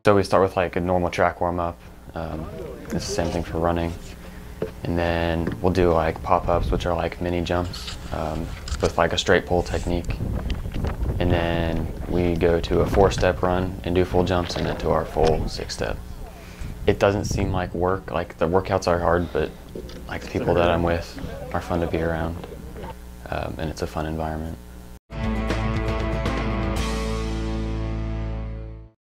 So we start with like a normal track warm-up. It's the same thing for running. And then we'll do like pop-ups, which are like mini jumps with like a straight pull technique. And then we go to a 4-step run and do full jumps, and then to our full 6-step. It doesn't seem like work. Like the workouts are hard, but like the people that I'm with are fun to be around, and it's a fun environment.